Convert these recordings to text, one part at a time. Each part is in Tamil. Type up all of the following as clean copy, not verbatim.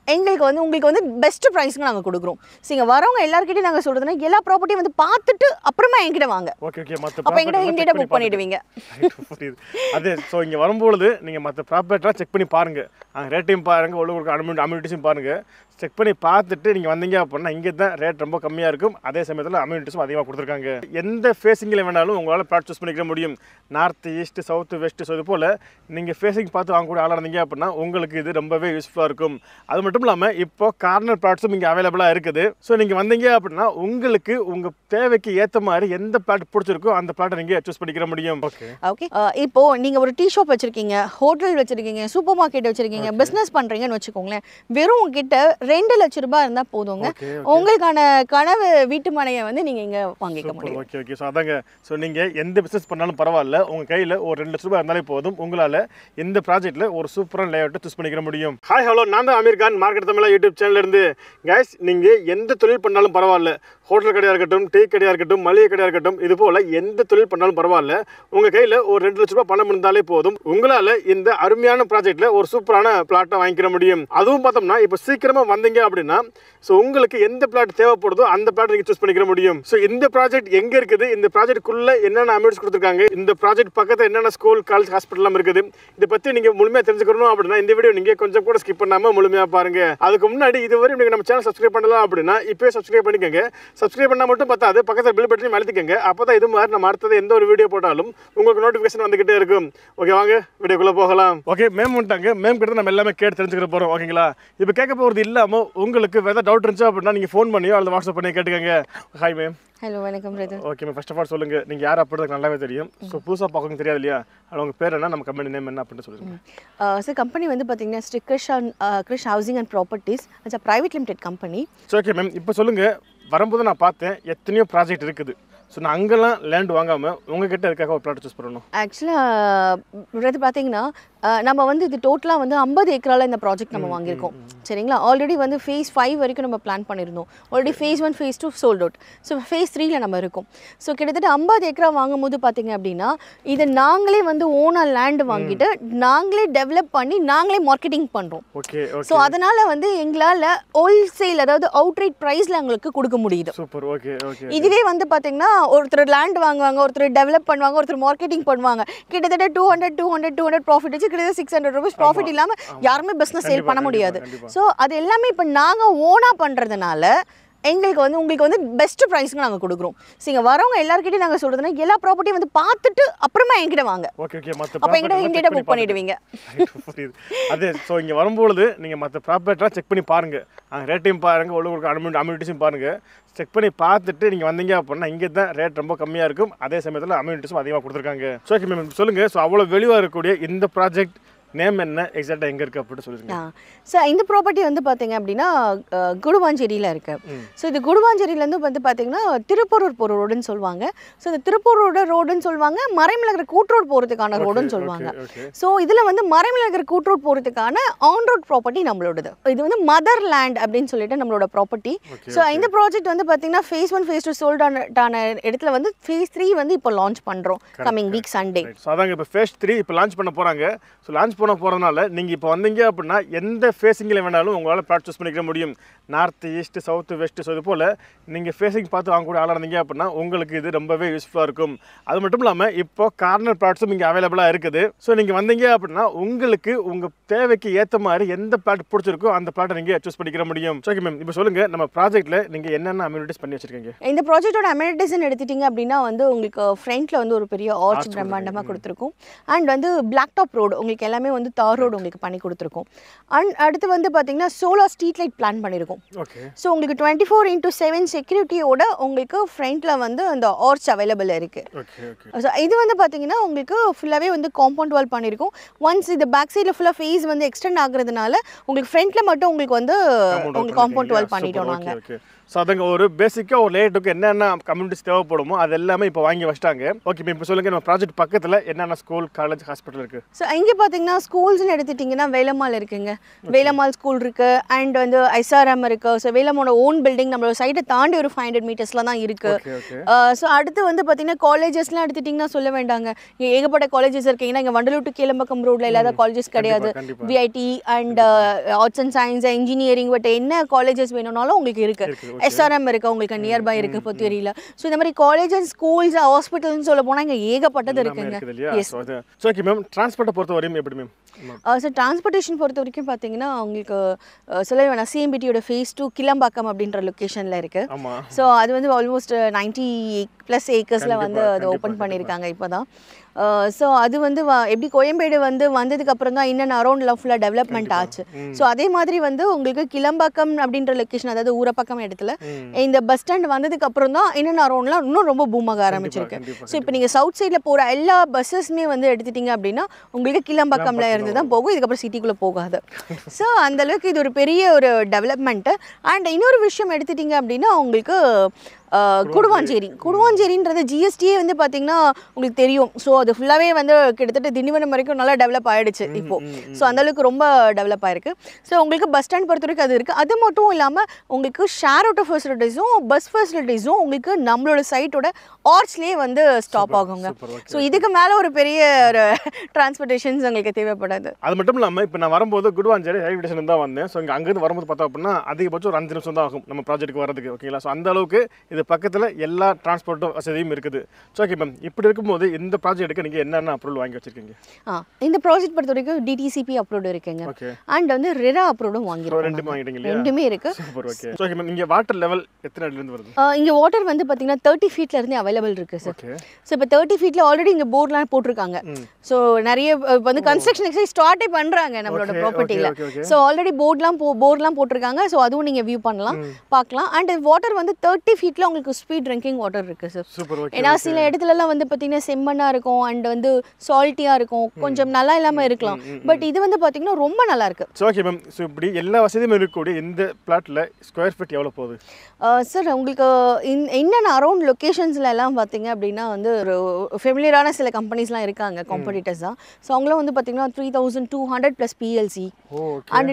எங்களுக்கு வந்து உங்களுக்கு வந்து பெஸ்ட் ப்ரைஸ்க்கு நாங்கள் கொடுக்குறோம். நீங்கள் வரவங்க எல்லாருக்கிட்டையும் நாங்கள் சொல்கிறதுனா எல்லா ப்ராப்பர்ட்டியும் வந்து பார்த்துட்டு அப்புறமா என்கிட்ட வாங்க. Okay okay. அப்போ என்கிட்ட இமீடியட்டாக புக் பண்ணிடுவீங்க. புரியுது. அது ஸோ இங்கே வரும்பொழுது நீங்கள் மற்ற ப்ராப்பர்ட்டிலாம் செக் பண்ணி பாருங்கள். ரேட்டையும் பாருங்கள், உங்களுக்கு அம்யூனிட்டிஸும் பாருங்கள். செக் பண்ணி பார்த்துட்டு நீங்கள் வந்தீங்க அப்படின்னா இங்கே தான் ரேட் ரொம்ப கம்மியாக இருக்கும். அதே சமயத்தில் அம்யூனிட்டிஸும் அதிகமாக கொடுத்துருக்காங்க. எந்த ஃபேஸிங்கில் வேணாலும் உங்களால் ப்ளாட் சூஸ் பண்ணிக்க முடியும். North, east, south, west. So இது போல் நீங்கள் ஃபேஸிங் பார்த்து வாங்கக்கூடிய ஆளாக இருந்தீங்க அப்படின்னா உங்களுக்கு இது ரொம்பவே யூஸ்ஃபுல்லாக இருக்கும். அது மட்டும் இல்லாமல் இப்போ கார்னர் ப்ளாட்ஸும் இங்கே அவைலபிளாக இருக்குது. ஸோ நீங்கள் வந்தீங்க அப்படின்னா உங்களுக்கு உங்கள் தேவைக்கு ஏற்ற மாதிரி எந்த பிளாட் பிடிச்சிருக்கோ அந்த பிளாட்டை நீங்கள் சூஸ் பண்ணிக்கிற முடியும். Okay okay. இப்போ நீங்கள் ஒரு டீ ஷாப் வச்சுருக்கீங்க, ஹோட்டல் வச்சுருக்கீங்க, சூப்பர் மார்க்கெட் வச்சுருக்கீங்க, பிஸ்னஸ் பண்ணுறீங்கன்னு வச்சுக்கோங்களேன். வெறும் உங்ககிட்ட 2 லட்ச ரூபாய் இருந்தால் போதுங்க, உங்களுக்கான கனவு வீட்டு மனையை வந்து நீங்கள் இங்கே வாங்கிக்க முடியும். Okay okay. ஸோ அதாங்க. ஸோ நீங்கள் எந்த பிஸ்னஸ் பண்ணாலும் பரவாயில்ல, உங்கள் கையில் ஒரு 2 லட்ச ரூபாய் இருந்தாலே போதும், உங்களால் இந்த ப்ராஜெக்ட்டில் ஒரு சூப்பரான லேஅவுட்டை சூஸ் பண்ணிக்கிற முடியும். ஹாய் ஹலோ, நான் தான் அமீர் கான், மார்க்கெட் தமிழா யூடியூப் சேனல்லேருந்து. கைஸ், நீங்கள் எந்த தொழில் பண்ணாலும் பரவாயில்ல, ஹோட்டல் கடையாக இருக்கட்டும், டீ கடையாக இருக்கட்டும், மளிகை கடையாக இருக்கட்டும், இது போல் எந்த தொழில் பண்ணாலும் பரவாயில்ல, உங்கள் கையில் ஒரு 2 லட்ச ரூபாய் பணம் இருந்தாலே போதும், உங்களால் இந்த அருமையான ப்ராஜெக்ட்டில் ஒரு சூப்பரான பிளாட்டை வாங்கிக்கிற முடியும். அதுவும் பார்த்தோம்னா இப்போ சீக்கிரமாக வந்தீங்க அப்படின்னா ஸோ உங்களுக்கு எந்த பிளாட் தேவைப்படுதோ அந்த பிளாட் நீங்கள் சூஸ் பண்ணிக்கிற முடியும். ஸோ இந்த ப்ராஜெக்ட் எங்கே இருக்குது, இந்த ப்ராஜெக்ட்குள்ளே என்னென்ன அமௌண்ட்ஸ் கொடுத்துருக்காங்க, இந்த ப்ராஜெக்ட் பக்கத்தில் என்னென்ன ஸ்கூல், காலேஜ், ஹாஸ்பிட்டல்லாம் இருக்குது, இதை பற்றி நீங்கள் முழுமையாக தெரிஞ்சுக்கணும் அப்படின்னா இந்த வீடியோ நீங்கள் கொஞ்சம் கூட ஸ்கிப் பண்ணாமல் முழுமையாக பாருங்கள். அதுக்கு முன்னாடி இதுவரை நீங்கள் நம்ம சேனல் சப்ஸ்கிரைப் பண்ணலாம் அப்படின்னா இப்போயே சப்ஸ்கிரைப் பண்ணிக்கோங்க. சப்ஸ்கிரைப் பண்ணால் மட்டும் பார்த்தாது, பக்கத்தில் பில் பட்டனையும் அழுத்திக்கங்க. அப்போ தான் இது மாதிரி நம்ம அடுத்தது எந்த ஒரு வீடியோ போட்டாலும் உங்களுக்கு நோட்டிஃபிகேஷன் வந்துகிட்டே இருக்கும். ஓகே, வாங்க வீடியோக்குள்ளே போகலாம். ஓகே, மேம் வந்துட்டாங்க. மேம் கிட்ட நம்ம எல்லாமே கேட்டு தெரிஞ்சுக்கிற போகிறோம். ஓகேங்களா? இப்போ கேட்க போகிறது இல்லாமல் உங்களுக்கு வேறு டவுட் இருந்துச்சு அப்படின்னா நீங்கள் ஃபோன் பண்ணியோ அல்லது வாட்ஸ்அப் பண்ணி கேட்டுக்கங்க. Hi ma'am. ஹலோ, வணக்கம் brother. Okay ma'am, first of all சொல்லுங்கள், நீங்கள் யார் அப்படின்றது நல்லாவே தெரியும். ஸோ புதுசாக பார்க்கணும் தெரியாது இல்லையா? அது உங்கள் பேர் என்ன, நம்ம கம்பெனி நேம் என்ன அப்படின்னு சொல்லுங்கள். சார், கம்பெனி வந்து பார்த்தீங்கன்னா Sri Krish housing and properties. It's a private limited company. So okay ma'am, இப்போ சொல்லுங்கள், வரும்போது நான் பார்த்தேன் எத்தனையோ ப்ராஜெக்ட் இருக்குது. ஸோ நான் அங்கெல்லாம் லேண்ட் வாங்காமல் உங்ககிட்ட இருக்காக ஒரு பிளாட் சூஸ் பண்ணணும். ஆக்சுவலாக பார்த்தீங்கன்னா நம்ம வந்து இது டோட்டலாக வந்து 50 ஏக்கரால் இந்த ப்ராஜெக்ட் நம்ம வாங்கியிருக்கோம். சரிங்களா? ஆல்ரெடி வந்து ஃபேஸ் 5 வரைக்கும் நம்ம பிளான் பண்ணியிருந்தோம். Already phase 1, phase 2 sold out. So phase 3ல நம்ம இருக்கோம். ஸோ கிட்டத்தட்ட 50 ஏக்கரா வாங்கும் போது பார்த்தீங்க அப்படின்னா இதை நாங்களே வந்து ஓனாக லேண்டு வாங்கிட்டு நாங்களே டெவலப் பண்ணி நாங்களே மார்க்கெட்டிங் பண்ணுறோம். ஓகே. ஸோ அதனால் வந்து எங்களால் ஹோல்சேல், அதாவது அவுட்ரேட் ப்ரைஸில் எங்களுக்கு கொடுக்க முடியுது. சூப்பர். Okay okay. இதுவே வந்து பார்த்தீங்கன்னா ஒருத்தர் லேண்ட் வாங்குவாங்க, ஒருத்தர் டெவலப் பண்ணுவாங்க, ஒருத்தர் மார்க்கெட்டிங் பண்ணுவாங்க. கிட்டத்தட்ட 200 ப்ராஃபிட் வச்சு கிட்டத்தட்ட 600 ரூபீஸ் ப்ராஃபிட் இல்லாமல் யாருமே பிஸ்னஸ் சேல் பண்ண முடியாது. ஸோ அது எல்லாமே இப்போ நாங்கள் ஓனாக பண்ணுறதுனால எங்களுக்கு வந்து உங்களுக்கு வந்து பெஸ்ட் ப்ரைஸ்க்கு நாங்கள் கொடுக்குறோம். நீங்கள் வரவங்க எல்லாருக்கிட்டையும் நாங்கள் சொல்கிறதுனா எல்லா ப்ராப்பர்ட்டியும் வந்து பார்த்துட்டு அப்புறமா என்கிட்ட வாங்க. Okay okay. அப்போ என்கிட்ட இமீடியட்டாக புக் பண்ணிடுவீங்க. புரியுது. அது ஸோ இங்கே வரும்பொழுது நீங்கள் மற்ற ப்ராப்பர்ட்டிலாம் செக் பண்ணி பாருங்கள். ரேட்டையும் பாருங்கள், உங்களுக்கு அம்யூனிட்டிஸும் பாருங்கள். செக் பண்ணி பார்த்துட்டு நீங்கள் வந்தீங்க அப்படின்னா இங்கே தான் ரேட் ரொம்ப கம்மியாக இருக்கும். அதே சமயத்தில் அம்யூனிட்டிஸும் அதிகமாக கொடுத்துருக்காங்க. ஸோ ஓகே மேம், சொல்லுங்கள். ஸோ அவ்வளோ வெளியாக இருக்கக்கூடிய இந்த ப்ராஜெக்ட் நேம் என்ன, எக்ஸாக்டாக எங்கே இருக்குது அப்படின்னு சொல்லுங்க. சார், இந்த ப்ராப்பர்ட்டி வந்து பார்த்தீங்க அப்படின்னா குடுவாஞ்சேரியில் இருக்குது. ஸோ இது குடுவாஞ்சேரியிலேருந்து வந்து பார்த்தீங்கன்னா திருப்பூரூர் போகிற ரோடுன்னு சொல்லுவாங்க. ஸோ இந்த திருப்பூரோட ரோடுன்னு சொல்லுவாங்க, மறைமலைநகர் கூட்ரோட் போகிறதுக்கான ரோடுன்னு சொல்லுவாங்க. ஸோ இதில் வந்து மறைமலைநகர் கூட்ரோட் போகிறதுக்கான ஆன் ரோட் ப்ராப்பர்ட்டி நம்மளோடது. இது வந்து மதர் லேண்ட் அப்படின்னு சொல்லிட்டு நம்மளோட ப்ராப்பர்ட்டி. ஸோ இந்த ப்ராஜெக்ட் வந்து பார்த்தீங்கன்னா ஃபேஸ் 1, ஃபேஸ் 2 சோல்ட் ஆன இடத்துல வந்து ஃபேஸ் 3 வந்து இப்போ லான்ச் பண்ணுறோம் கமிங் வீக் சண்டே. ஸோ அதாங்க இப்போ ஃபேஸ் 3 இப்போ லான்ச் பண்ண போகிறாங்க. ஸோ லான்ச் பண்ண போகிறதுனால நீங்கள் இப்போ வந்தீங்க அப்படின்னா எந்த ஃபேஸிங்கில் வேணாலும் உங்களால் பிளாட் சூஸ் பண்ணிக்கிற முடியும். North, east, south, west. So இது போல் நீங்கள் ஃபேஸிங் பார்த்து வாங்கக்கூடிய ஆளாக இருந்தீங்க அப்படின்னா உங்களுக்கு இது ரொம்பவே யூஸ்ஃபுல்லாக இருக்கும். அது மட்டும் இல்லாமல் இப்போ கார்னர் பிளாட்ஸும் இங்கே அவைலபிளாக இருக்குது. ஸோ நீங்கள் வந்தீங்க அப்படின்னா உங்களுக்கு உங்கள் தேவைக்கு ஏற்ற மாதிரி எந்த பிளாட் பிடிச்சிருக்கோ அந்த பிளாட்டை நீங்கள் சூஸ் பண்ணிக்கிற முடியும். ஓகே மேம், இப்போ சொல்லுங்கள், நம்ம ப்ராஜெக்ட்டில் நீங்கள் என்னென்ன அம்யூனிட்டிஸ் பண்ணி வச்சிருக்கீங்க? இந்த ப்ராஜெக்டோட அம்யூனிட்டிஸ்ன்னு எடுத்துட்டிங்க அப்படின்னா வந்து உங்களுக்கு ஃப்ரண்ட்டில் வந்து ஒரு பெரிய ஆர்ச் பிரம்மாண்டமாக கொடுத்துருக்கும். அண்ட் வந்து பிளாக் டாப் ரோடு உங்களுக்கு எல்லாமே வந்து தார் ரோடு உங்களுக்கு பண்ணி கொடுத்துருக்கோம். அண்ட் அடுத்து வந்து பார்த்தீங்கன்னா சோலார் ஸ்ட்ரீட் லைட் பிளான் பண்ணியிருக்கோம். ஸோ உங்களுக்கு 24/7 செக்யூரிட்டியோட உங்களுக்கு ஃப்ரண்ட்டில் வந்து அந்த ஆர்ச் அவைலபிள் இருக்குது. ஸோ இது வந்து பார்த்தீங்கன்னா உங்களுக்கு ஃபுல்லாகவே வந்து காம்பவுண்ட் வால் பண்ணியிருக்கோம். ஒன்ஸ் இது பேக் சைடில் ஃபுல்லாக ஃபேஸ் வந்து எக்ஸ்டெண்ட் ஆகுறதுனால உங்களுக்கு ஃப்ரண்ட்டில் மட்டும் உங்களுக்கு வந்து உங்களுக்கு காம்பவுண்ட் வால் பண்ணிட்டோம் நாங்கள். ஸோ அதுங்க ஒரு பேசிக்காக ஒரு லேட்டுக்கு என்னென்ன கம்யூனிட்டிஸ் தேவைப்படுமோ அது எல்லாமே இப்போ வாங்கி வச்சிட்டாங்க. ஓகே, இப்போ சொல்லுங்கள், நம்ம ப்ராஜெக்ட் பக்கத்தில் என்னென்ன ஸ்கூல், காலேஜ், ஹாஸ்பிட்டல் இருக்குது? ஸோ இங்கே பார்த்தீங்கன்னா ஸ்கூல்ஸ்னு எடுத்துட்டிங்கன்னா வேலம்மாள் இருக்குங்க, வேலம்மாள் ஸ்கூல் இருக்குது, அண்ட் வந்து ஐசாரம் இருக்குது. ஸோ வேலம்மோட ஓன் பில்டிங் நம்மளோட சைட்டை தாண்டி ஒரு 500 மீட்டர்ஸில் தான் இருக்குது. ஸோ அடுத்து வந்து பார்த்திங்கன்னா காலேஜஸ்லாம் எடுத்துட்டிங்கன்னா சொல்ல வேண்டாங்க, இங்கே ஏகப்பட்ட காலேஜஸ் இருக்கீங்கன்னா இங்கே வண்டலூர் டு கீழம்பக்கம் ரோட்டில் இல்லாத காலேஜஸ் கிடையாது. VIT and arts and science, engineering, but என்ன காலேஜஸ் வேணும்னாலும் உங்களுக்கு இருக்குது. எஸ்ஆர்எம் இருக்குது உங்களுக்கு நியர்பை இருக்குது பொத்தேரியில். ஸோ இந்த மாதிரி காலேஜஸ், ஸ்கூல்ஸ், ஹாஸ்பிட்டல்னு சொல்ல போனால் இங்கே ஏகப்பட்டது இருக்குங்க. ஸோ ஓகே மேம், டிரான்ஸ்போர்ட்டை பொறுத்த வரையும் எப்படி மேம்? ஸோ டிரான்ஸ்போர்ட்டேஷன் பொறுத்த வரைக்கும் பார்த்தீங்கன்னா உங்களுக்கு சொல்ல வேணாம், சிஎம்பிடியோட phase 2 கிளம்பாக்கம் அப்படின்ற லொக்கேஷனில் இருக்குது. ஸோ அது வந்து ஆல்மோஸ்ட் 90+ ஏக்கர்ஸில் வந்து அது ஓப்பன் பண்ணியிருக்காங்க இப்போ தான். ஸோ அது வந்து எப்படி கோயம்பேடு வந்து வந்ததுக்கப்புறம் தான் இன்னும் அரௌண்ட்லாம் ஃபுல்லாக டெவலப்மெண்ட் ஆச்சு. ஸோ அதே மாதிரி வந்து உங்களுக்கு கிளம்பாக்கம் அப்படின்ற லொக்கேஷன், அதாவது ஊரப்பக்கம் இடத்துல இந்த பஸ் ஸ்டாண்ட் வந்ததுக்கப்புறம் தான் இன்னும் அரௌண்ட்லாம் இன்னும் ரொம்ப பூமாக ஆரம்பிச்சிருக்கு. ஸோ இப்போ நீங்கள் சவுத் சைடில் போகிற எல்லா பஸ்ஸஸ்மே வந்து எடுத்துட்டிங்க அப்படின்னா உங்களுக்கு கிளம்பாக்கம்ல இருந்து தான் போகும், இதுக்கப்புறம் சிட்டிக்குள்ளே போகாது. ஸோ அந்தளவுக்கு இது ஒரு பெரிய ஒரு டெவலப்மெண்ட்டு. அண்ட் இன்னொரு விஷயம் எடுத்துட்டிங்க அப்படின்னா உங்களுக்கு குடுவாஞ்சேரின்றது ஜிஎஸ்டியே வந்து பார்த்தீங்கன்னா உங்களுக்கு தெரியும். ஸோ அது ஃபுல்லாகவே வந்து கிட்டத்தட்ட திண்டிவனம் வரைக்கும் நல்லா டெவலப் ஆகிடுச்சு இப்போது. ஸோ அந்தளவுக்கு ரொம்ப டெவலப் ஆகிருக்கு. ஸோ உங்களுக்கு பஸ் ஸ்டாண்ட் பொறுத்த வரைக்கும் அது இருக்குது. அது மட்டும் இல்லாமல் உங்களுக்கு ஷேர் ஆட்டோ ஃபெசிலிட்டிஸும் பஸ் ஃபெசிலிட்டிஸும் உங்களுக்கு நம்மளோட சைட்டோட ஆர்ச்லேயே வந்து ஸ்டாப் ஆகுங்க. ஸோ இதுக்கு மேலே ஒரு பெரிய ஒரு டிரான்ஸ்போர்ட்டேஷன்ஸ் உங்களுக்கு தேவைப்படாது. அது மட்டும் இல்லாமல் இப்போ நான் வரும்போது குடுவாஞ்சேரி ரயில்வே ஸ்டேஷன் தான் வந்தேன். ஸோ இங்கே அங்கேருந்து வரும்போது பார்த்தோம் அப்படின்னா அதிகபட்சம் ஒரு 5 நிமிஷம் தான் ஆகும் நம்ம ப்ராஜெக்ட்டுக்கு வரதுக்கு. ஓகேங்களா? ஸோ அந்த அளவுக்கு இது பக்கத்தில் எல்லா டிரான்ஸ்போர்ட் வசதியும் இருக்குது. ஸோ ஓகே மேம், இப்படி இருக்கும்போது இந்த ப்ராஜெக்ட்டுக்கு நீங்கள் என்னென்ன அப்ரூவல் வாங்கி வச்சிருக்கீங்க? இந்த ப்ராஜெக்ட் பொறுத்த வரைக்கும் டிடிசிபி அப்ரூவ்டு இருக்குங்க, அண்ட் வந்து ரெரா அப்ரூவ்டும் வாங்கிருக்கோம். ரெண்டுமே இருக்கு. Super. Okay. So okay ma'am, இங்கே வாட்டர் லெவல் எத்தனை அடியிலேருந்து வருது? இங்கே வாட்டர் வந்து பார்த்தீங்கன்னா 30 ஃபீட்ல இருந்து அவைலபிள் இருக்கு சார். ஸோ இப்போ 30 ஃபீட்ல ஆல்ரெடி இங்கே போர்ட்லாம் போட்டிருக்காங்க. ஸோ நிறைய வந்து கன்ஸ்ட்ரக்ஷன் எக்ஸைஸ் ஸ்டார்ட்டே பண்ணுறாங்க நம்மளோட ப்ராப்பர்ட்டியில். ஸோ ஆல்ரெடி போர்ட்லாம் போட்டிருக்காங்க. ஸோ அதுவும் நீங்கள் வியூ பண்ணலாம், பார்க்கலாம். அண்ட் வாட்டர் வந்து 30 ஃபீட்ல உங்களுக்கு ஸ்பீட் ட்ரிங்கிங் வாட்டர் இருக்குது சார். ஏன்னா சில இடத்துலலாம் வந்து பார்த்தீங்கன்னா செம்மண்ணாக இருக்கும் அண்ட் வந்து சால்ட்டியாக இருக்கும், கொஞ்சம் நல்லா இல்லாமல் இருக்கலாம். பட் இது வந்து பார்த்தீங்கன்னா ரொம்ப நல்லா இருக்கு. ஓகே மேம், ஸோ இப்படி எல்லா வசதியும் இருக்கக்கூடிய இந்த பிளாட்டில் ஸ்கொயர் ஃபீட் எவ்வளோ போகுது சார்? உங்களுக்கு என்னென்ன அரௌண்ட் லொக்கேஷன்ஸில் எல்லாம் பார்த்தீங்க அப்படின்னா வந்து ஒரு ஃபெமிலியரான சில கம்பெனிஸ்லாம் இருக்காங்க காம்படிட்டர்ஸ் தான். ஸோ அவங்களாம் வந்து பார்த்தீங்கன்னா 3200+ PLC அண்ட்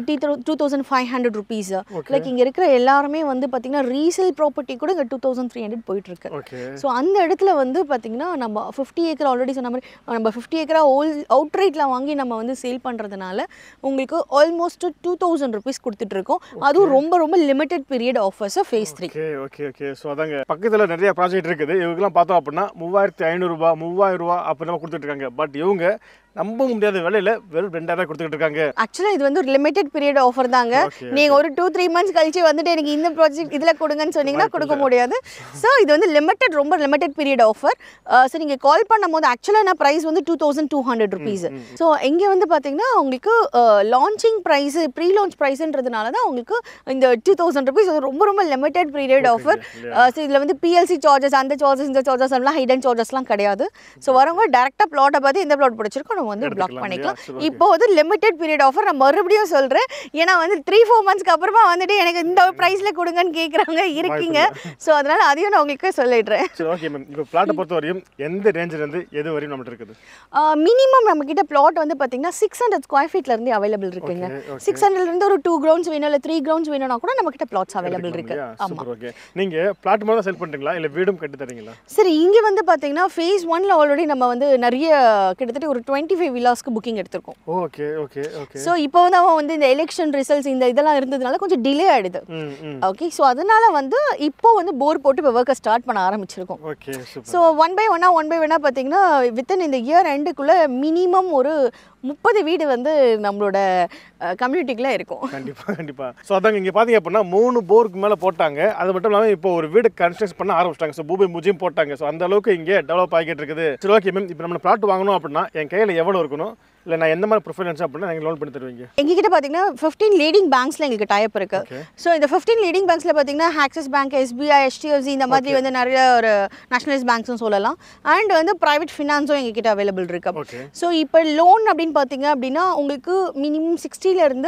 2500 ருபீஸ். லைக் இங்கே இருக்கிற எல்லாருமே வந்து பார்த்தீங்கன்னா ரீசேல் ப்ராப்பர்ட்டி கூட இங்கே 2300 போயிட்டு இருக்கு. ஸோ அந்த இடத்துல வந்து பார்த்தீங்கன்னா நம்ம 50 ஏக்கர் ஆல்ரெடி சொன்ன மாதிரி நம்ம 50 ஏக்கரா அவுட் ரைட்டில் வாங்கி நம்ம வந்து சேல் பண்ணுறதுனால உங்களுக்கு ஆல்மோஸ்ட் 2000 ருபீஸ் கொடுத்துட்டு இருக்கோம். அதுவும் ரொம்ப ரொம்ப limited period offers phase 3. Okay. So அதாங்க பக்கத்தில் நிறைய ப்ராஜெக்ட் இருக்குது. இவங்கெல்லாம் பார்த்தோம் அப்படின்னா 3500 ரூபா 3000 ரூபா அப்படி கொடுத்துட்டு இருக்காங்க. பட் இவங்க நம்ப முடியாத விலையில வெறும் 2000 கொடுத்துட்டு இருக்காங்க. ஆக்சுவலாக இது வந்து ஒரு லிமிடெட் பீரியட் ஆஃபர் தாங்க. நீங்கள் ஒரு 2-3 மந்த்ஸ் கழிச்சு வந்துட்டு எனக்கு இந்த ப்ராஜெக்ட் இதில் கொடுங்கன்னு சொன்னீங்கன்னா கொடுக்க முடியாது. ஸோ இது வந்து ரொம்ப லிமிடெட் பீரியட் ஆஃபர். ஸோ நீங்கள் கால் பண்ணும் போது ஆக்சுவலாக நான் ப்ரைஸ் வந்து 2200 ருபீஸ். ஸோ இங்கே வந்து பார்த்தீங்கன்னா உங்களுக்கு லான்ச்சிங் ப்ரைஸ், ப்ரீ லான்ச் ப்ரைஸ்ன்றதுனால தான் உங்களுக்கு இந்த 2000 ருபீஸ் ரொம்ப லிமிடெட் பீரியட் ஆஃபர். ஸோ இதில் வந்து PLC சார்ஜஸ், அந்த சார்ஜஸ், இந்த சார்ஜஸ் எல்லாம் ஹிடன் சார்ஜஸ்லாம் கிடையாது. ஸோ வரவங்க டேரெக்டாக ப்ளாட்டை பார்த்து இந்த ப்ளாட் பிடிச்சிருக்கோம் வந்து பிளாக் பண்ணிக்கலாம். இப்போ வந்து லிமிடெட் பீரியட் ஆஃபர். நான் மறுபடியும் சொல்றேன், ஏன்னா வந்து 3-4 மந்த்ஸ்க்கு அப்புறமா வந்துட்டு எனக்கு இந்த பிரைஸ்ல கொடுங்கன்னு கேக்குறாங்க இருக்கீங்க. ஸோ அதனால அதையும் நான் உங்களுக்கு சொல்லிடுறேன். சரி ஓகே மேம், இப்போ பிளாட்டை பொறுத்த வரையும் எந்த ரேஞ்சில இருந்து எது வரையும் நம்மகிட்ட இருக்குது? மினிமம் நம்ம கிட்ட பிளாட் வந்து பாத்தீங்கன்னா 600 ஸ்கொயர் ஃபீட்ல இருந்து அவைலபிள் இருக்குங்க. 600ல இருந்து ஒரு 2 கிரவுண்ட்ஸ் வேணும் இல்ல 3 கிரவுண்ட்ஸ் வேணும்னா கூட நம்ம கிட்ட பிளாட்ஸ் அவைலபிள் இருக்கு. ஆமா. ஓகே. நீங்க பிளாட் மட்டும் செல் பண்றீங்களா இல்ல வீடும் கட்டி தரீங்களா? சரி, இங்க வந்து பாத்தீங்கன்னா phase 1ல ஆல்ரெடி நம்ம வந்து நிறைய கிட்டத்தட்ட ஒரு 25 வில்லாஸ்க்கு புக்கிங் எடுத்துருக்கோம். ஓகே. ஸோ இப்போ வந்து அவன் வந்து இந்த எலெக்ஷன் ரிசல்ட்ஸ் இந்த இதெல்லாம் இருந்ததுனால கொஞ்சம் டிலே ஆயிடுது. ஓகே. ஸோ அதனால வந்து இப்போ வந்து போர் போட்டு இப்போ ஒர்க்கை ஸ்டார்ட் பண்ண ஆரம்பிச்சிருக்கோம். ஓகே. ஸோ ஒன் பை ஒன்னா பார்த்தீங்கன்னா வித்தின் இந்த இயர் எண்டுக்குள்ள மினிமம் ஒரு 30 வீடு வந்து நம்மளோட கம்யூனிட்டிக்குள்ள இருக்கும். கண்டிப்பா. ஸோ அதாங்க இங்கே பார்த்தீங்க அப்படின்னா 3 போருக்கு மேலே போட்டாங்க. அது மட்டும் இல்லாமல் இப்போ ஒரு வீடு கன்ஸ்ட்ரக்ட் பண்ண ஆரம்பிச்சிட்டாங்க. ஸோ பூமி பூஜையும் போட்டாங்க. ஸோ அந்த அளவுக்கு இங்கே டெவலப் ஆகிட்டு இருக்குது. சரி ஓகே மேம், இப்போ நம்ம பிளாட் வாங்கணும் அப்படின்னா என் கையில் எவ்வளோ இருக்கணும், இல்லை நான் எந்த மாதிரி ப்ரிஃபரன்ஸ் அப்படின்னா நீங்கள் லோன் பண்ணி தருவீங்க? எங்ககிட்ட பார்த்தீங்கன்னா 15 லீடிங் பேங்க்ஸில் எங்களுக்கு டைப் இருக்கு. ஸோ இந்த 15 லீடிங் பேங்க்ஸில் பார்த்தீங்கன்னா ஆக்சிஸ் பேங்க், SBI, HDFC இந்த மாதிரி வந்து நிறைய ஒரு நேஷனலைஸ் பேங்க்ஸும் சொல்லலாம். அண்ட் வந்து ப்ரைவேட் ஃபினான்ஸும் எங்ககிட்ட அவைலபிள் இருக்கு. ஸோ இப்போ லோன் அப்படின்னு பார்த்தீங்க அப்படின்னா உங்களுக்கு மினிமம் 60ல இருந்து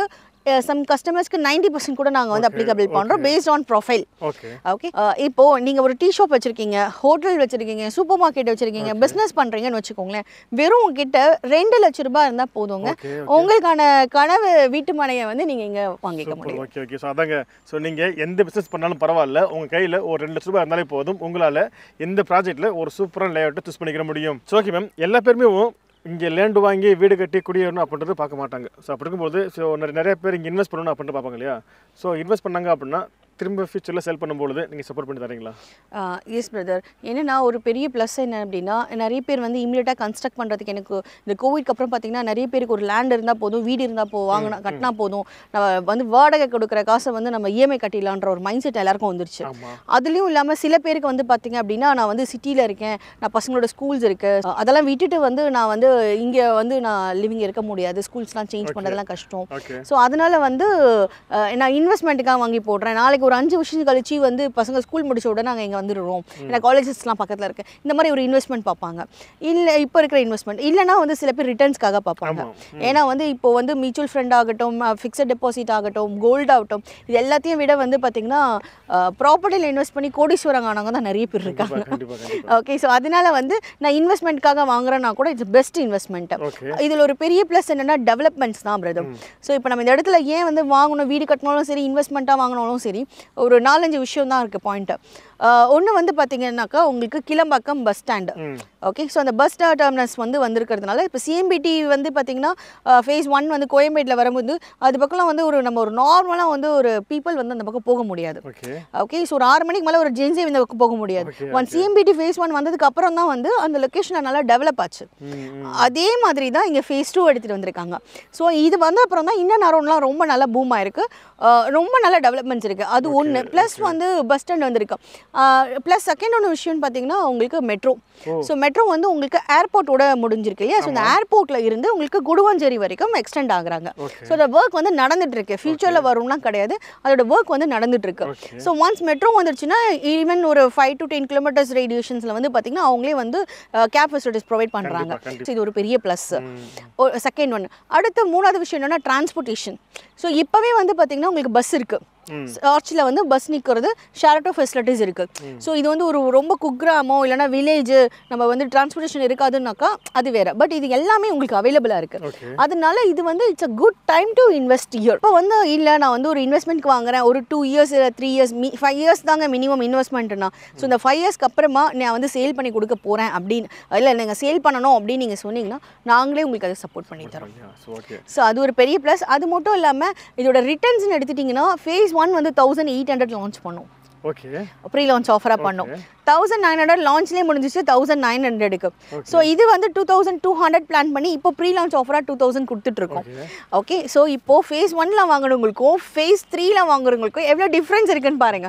சம் கஸ்டமர்ஸ்க்கு 90% கூட நாங்கள் வந்து அப்ளிகபிள் பண்ணுறோம் based on profile. Okay okay இப்போ நீங்கள் ஒரு டீ ஷாப் வச்சுருக்கீங்க, ஹோட்டல் வச்சுருக்கீங்க, சூப்பர் மார்க்கெட் வச்சுருக்கீங்க, பிஸ்னஸ் பண்ணுறீங்கன்னு வச்சுக்கோங்களேன். வெறும் உங்ககிட்ட 2 லட்ச ரூபாய் இருந்தால் போதுங்க, உங்களுக்கான கனவு வீட்டு மனையை வந்து நீங்கள் இங்கே வாங்கிக்க முடியும். Okay okay. ஸோ அதாங்க, ஸோ நீங்கள் எந்த பிஸ்னஸ் பண்ணாலும் பரவாயில்ல, உங்கள் கையில் ஒரு 2 லட்ச ரூபாய் இருந்தாலே போதும், உங்களால் இந்த ப்ராஜெக்ட்டில் ஒரு சூப்பரான லேஅவுட்டை சூஸ் பண்ணிக்கிற முடியும். ஸோ ஓகே மேம், எல்லா பேருமே இங்கே லேண்டு வாங்கி வீடு கட்டி குடியேறணும் அப்படின்றது பார்க்க மாட்டாங்க. ஸோ அப்படி இருக்கும்போது ஸோ நிறைய பேர் இங்கே இன்வெஸ்ட் பண்ணணும் அப்படின்ட்டு பார்ப்பாங்க இல்லையா? ஸோ இன்வெஸ்ட் பண்ணாங்க அப்படின்னா திரும்ப ஃபியூச்சரில் செல் பண்ணும்பொழுது நீங்கள் சப்போர்ட் பண்ணி தரீங்களா? Yes brother. ஏன்னா ஒரு பெரிய ப்ளஸ் என்ன அப்படின்னா, நிறைய பேர் வந்து இமீடியட்டாக கன்ஸ்ட்ரக்ட் பண்ணுறதுக்கு எனக்கு இந்த கோவிட்க்கு அப்புறம் பார்த்தீங்கன்னா நிறைய பேருக்கு ஒரு லேண்ட் இருந்தால் போதும், வீடு இருந்தால் வாங்கினா கட்டினா போதும், நம்ம வந்து வாடகை கொடுக்குற காசை வந்து நம்ம இஎம்ஐ கட்டிடலான்ற ஒரு மைண்ட் செட் எல்லாருக்கும் வந்துருச்சு. அதுலேயும் இல்லாமல் சில பேருக்கு வந்து பார்த்தீங்க அப்படின்னா, நான் வந்து சிட்டியில் இருக்கேன், நான் பசங்களோட ஸ்கூல்ஸ் இருக்குது, அதெல்லாம் விட்டுட்டு வந்து நான் வந்து இங்கே வந்து நான் லிவிங் இருக்க முடியாது, ஸ்கூல்ஸ்லாம் சேஞ்ச் பண்ணுறதுலாம் கஷ்டம். ஸோ அதனால் வந்து நான் இன்வெஸ்ட்மெண்ட்டுக்காக வாங்கி போடுறேன், நாளைக்கு ஒரு 5 வருஷம் கழிச்சு வந்து பசங்க ஸ்கூல் முடிச்ச உடனே நாங்கள் இங்கே வந்துடுறோம், ஏன்னா காலேஜஸ்லாம் பக்கத்தில் இருக்குது, இந்த மாதிரி ஒரு இன்வெஸ்ட்மெண்ட் பார்ப்பாங்க. இல்லை இப்போ இருக்கிற இன்வெஸ்ட்மெண்ட் இல்லைனா வந்து சில பேர் ரிட்டர்ன்ஸ்க்காக பார்ப்பாங்க. ஏன்னா வந்து இப்போ வந்து மியூச்சுவல் ஃபண்ட் ஆகட்டும், ஃபிக்ஸட் டெபாசிட் ஆகட்டும், கோல்டு ஆகட்டும், இது எல்லாத்தையும் விட வந்து பார்த்திங்கன்னா ப்ராப்பர்ட்டியில் இன்வெஸ்ட் பண்ணி கோடீஸ்வரங்க ஆனவங்க தான் நிறைய பேர் இருக்காங்க. ஓகே, ஸோ அதனால வந்து நான் இன்வெஸ்ட்மெண்ட்காக வாங்குறேன்னா கூட இட்ஸ் பெஸ்ட் இன்வெஸ்ட்மெண்ட். இதில் ஒரு பெரிய ப்ளஸ் என்னென்னா டெவலப்மெண்ட்ஸ் தான் பிரதர். ஸோ இப்போ நம்ம இந்த இடத்துல ஏன் வந்து வாங்கணும், வீடு கட்டினாலும் சரி, இன்வெஸ்ட்மெண்ட்டாக வாங்கினாலும் சரி, ஒரு 4-5 விஷயம் தான் இருக்குது பாயிண்ட்டு. ஒன்று வந்து பார்த்தீங்கன்னாக்கா உங்களுக்கு Kilambakkam bus stand. Okay, so அந்த பஸ் டெர்மினஸ் வந்து வந்திருக்கிறதுனால இப்போ சிஎம்பிடி வந்து பார்த்தீங்கன்னா ஃபேஸ் 1 வந்து கோயம்பேட்டில் வரும்போது அது பக்கம்லாம் வந்து நம்ம ஒரு நார்மலாக வந்து ஒரு பீப்புள் வந்து அந்த பக்கம் போக முடியாது. ஓகே, ஸோ ஒரு 6 மணிக்கு மேலே ஒரு ஜென்ஸே இந்த பக்கம் போக முடியாது. ஒன் சிஎம்பிடி ஃபேஸ் 1 வந்ததுக்கு அப்புறம் தான் வந்து அந்த லொக்கேஷன் நல்லா டெவலப் ஆச்சு. அதே மாதிரி தான் இங்கே ஃபேஸ் 2 எடுத்துகிட்டு வந்திருக்காங்க. ஸோ இது வந்த அப்புறம் தான் இன்னும் நரோன்லாம் ரொம்ப நல்லா பூம் ஆயிருக்கு, ரொம்ப நல்ல டெவலப்மெண்ட்ஸ் இருக்குது. அது ஒன்று. ப்ளஸ் வந்து பஸ் ஸ்டாண்ட் வந்திருக்கு. ப்ளஸ் செகண்ட் ஒன்று விஷயம்னு பார்த்தீங்கன்னா உங்களுக்கு மெட்ரோ. ஸோ மெட்ரோ வந்து உங்களுக்கு ஏர்போர்ட்டோட முடிஞ்சிருக்கு இல்லையா? ஸோ இந்த ஏர்போர்ட்டில் இருந்து உங்களுக்கு குடுவாஞ்சேரி வரைக்கும் எக்ஸ்டெண்ட் ஆகுறாங்க. ஸோ அந்த ஒர்க் வந்து நடந்துட்டு இருக்கு, ஃபியூச்சரில் வரும்லாம் கிடையாது, அதோட ஒர்க் வந்து நடந்துட்டு இருக்கு. ஸோ ஒன்ஸ் மெட்ரோ வந்துருச்சுன்னா ஈவன் ஒரு 5 to 10 kilometers ரேடியேஷன்ஸில் வந்து பார்த்தீங்கன்னா அவங்களே வந்து கேப் ஃபெசிலிட்டிஸ் ப்ரொவைட் பண்ணுறாங்க. ஸோ இது ஒரு பெரிய ப்ளஸ். Second one. அடுத்த 3வது விஷயம் என்னென்னா டிரான்ஸ்போர்ட்டேஷன். ஸோ இப்போவே வந்து பார்த்தீங்கன்னா உங்களுக்கு பஸ் இருக்குது, ஆர்ச்சில் வந்து பஸ் நிற்கிறது, ஷேர் ஆட்டோ ஃபெசிலிட்டிஸ் இருக்குது. ஸோ இது வந்து ஒரு ரொம்ப குக்கிராமோ இல்லைனா வில்லேஜ் நம்ம வந்து டிரான்ஸ்போர்ட்டேஷன் இருக்காதுன்னாக்கா அது வேறு. பட் இது எல்லாமே உங்களுக்கு அவைலபிளாக இருக்குது. அதனால இது வந்து it's a good time to invest year. இப்போ வந்து இல்லை நான் வந்து ஒரு இன்வெஸ்ட்மெண்ட்க்கு வாங்குறேன், ஒரு 2 years 3 years 5 years தாங்க மினிமம் இன்வெஸ்ட்மெண்ட்னா. ஸோ இந்த 5 yearsக்கு அப்புறமா நான் வந்து சேல் பண்ணி கொடுக்க போகிறேன் அப்படின்னு இல்லை நீங்கள் சேல் பண்ணணும் அப்படின்னு நீங்கள் சொன்னீங்கன்னா நாங்களே உங்களுக்கு அதை சப்போர்ட் பண்ணி தரோம். ஸோ அது ஒரு பெரிய ப்ளஸ். அது மட்டும் இல்லாமல் இதோட ரிட்டர்ன்ஸ்னு எடுத்துட்டிங்கன்னா ஃபேஸ் 1 வந்து 1800 லான்ச் பண்ணோம். ஓகே, ப்ரீ லான்ச் ஆஃபராக பண்ணோம். 1900 லான்ச்லேயே முடிஞ்சிச்சு 1900க்கு. ஸோ இது வந்து 2200 பிளான் பண்ணி இப்போ ப்ரீ லான்ச் ஆஃபராக 2000 கொடுத்துட்ருக்கோம். ஓகே, ஸோ இப்போது ஃபேஸ் 1ல வாங்குறவங்களுக்கும் ஃபேஸ் 3ல வாங்குறவங்களுக்கும் எவ்வளோ டிஃப்ரென்ஸ் இருக்குன்னு பாருங்கள்.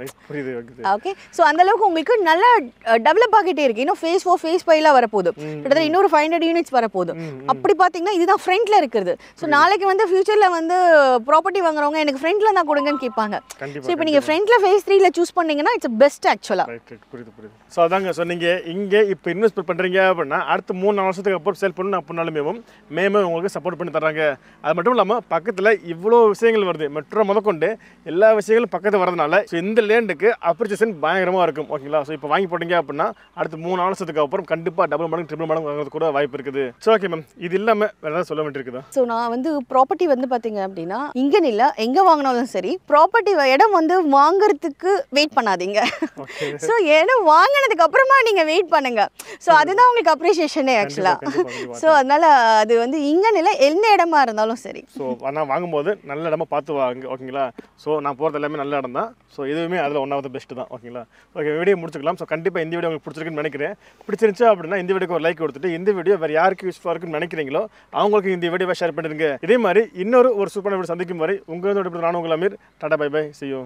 ஓகே, ஸோ அந்தளவுக்கு உங்களுக்கு நல்லா டெவலப் ஆகிட்டே இருக்குது. இன்னும் ஃபேஸ் 4 ஃபேஸ் 5லாம் வரப்போகுது, கிட்டத்தட்ட இன்னொரு 500 யூனிட்ஸ் வரப்போகுது. அப்படி பார்த்தீங்கன்னா இதுதான் ஃப்ரண்ட்டில் இருக்குது. ஸோ நாளைக்கு வந்து ஃபியூச்சரில் வந்து ப்ராப்பர்ட்டி வாங்குறவங்க எனக்கு ஃப்ரண்ட்டில் தான் கொடுங்கன்னு கேட்பாங்க. ஸோ இப்போ நீங்கள் ஃப்ரண்ட்டில் ஃபேஸ் 3ல சூஸ் பண்ணிங்கன்னா இட்ஸ் பெஸ்ட் ஆக்சுவலாக. புரியுது. ஸோ அதாங்க, ஸோ நீங்கள் இங்கே இப்போ இன்வெஸ்ட் பண்ணுறீங்க அப்படின்னா அடுத்த 3-4 வருஷத்துக்கு அப்புறம் சேல் பண்ணணும் அப்படின்னாலுமே உங்களுக்கு சப்போர்ட் பண்ணி தர்றாங்க. அது மட்டும் இல்லாமல் பக்கத்தில் இவ்வளோ விஷயங்கள் வருது, மெட்ரோ முதற்கொண்டு எல்லா விஷயங்களும் பக்கத்தில் வரதுனால ஸோ இந்த லேண்டுக்கு அப்ரிசியேஷன் பயங்கரமாக இருக்கும். ஓகேங்களா? ஸோ இப்போ வாங்கி போட்டீங்க அப்படின்னா அடுத்த 3-4 வருஷத்துக்கு அப்புறம் கண்டிப்பாக டபுள் மடங்கு ட்ரிபிள் மடங்கு வாங்குறது கூட வாய்ப்பு இருக்குது. ஸோ ஓகே மேம், இது இல்லாமல் வேறு ஏதாவது சொல்ல வேண்டியிருக்குதா? ஸோ நான் வந்து ப்ராப்பர்ட்டி வந்து பார்த்தீங்க அப்படின்னா இங்கே இல்லை எங்கே வாங்கினாலும் சரி, ப்ராப்பர்ட்டி இடம் வந்து வாங்குறதுக்கு வெயிட் பண்ணாதீங்க. ஸோ இடம் வாங்கினதுக்கு அப்புறமா நீங்கள் வெயிட் பண்ணுங்க. ஸோ அதுதான் உங்களுக்கு அப்ரிஷியேஷனே ஆக்சுவலாக. ஸோ அதனால் அது வந்து இங்கே இல்லை எந்த இடமா இருந்தாலும் சரி. ஸோ ஆனால் வாங்கும்போது நல்ல இடமா பார்த்து வாங்க. ஓகேங்களா? ஸோ நான் போகிறது எல்லாமே நல்ல இடம் தான். ஸோ இதுவுமே அதில் ஒன் ஆஃப் த பெஸ்ட் தான். ஓகேங்களா? ஓகே, வீடியோ முடிச்சுக்கலாம். ஸோ கண்டிப்பாக இந்த வீடியோ உங்களுக்கு பிடிச்சிருக்குன்னு நினைக்கிறேன். பிடிச்சிருந்துச்சு அப்படின்னா இந்த வீடியோக்கு ஒரு லைக் கொடுத்துட்டு இந்த வீடியோ வேறு யாருக்கு யூஸ்ஃபுல்லாக இருக்குன்னு நினைக்கிறீங்களோ அவங்களுக்கு இந்த வீடியோவை ஷேர் பண்ணிடுங்க. இதே மாதிரி இன்னொரு சூப்பரான வீடியோ சந்திக்கும் வரை உங்களோட நான் உங்கள் Ameer. Tata, bye bye, see you.